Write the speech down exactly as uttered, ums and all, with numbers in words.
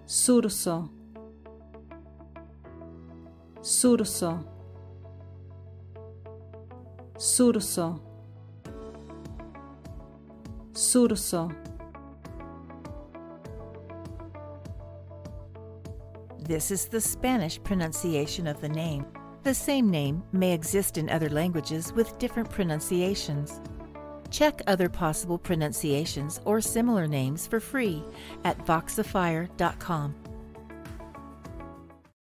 Xurxo, Xurxo, Xurxo, Xurxo. This is the Spanish pronunciation of the name. The same name may exist in other languages with different pronunciations. Check other possible pronunciations or similar names for free at voxifier dot com.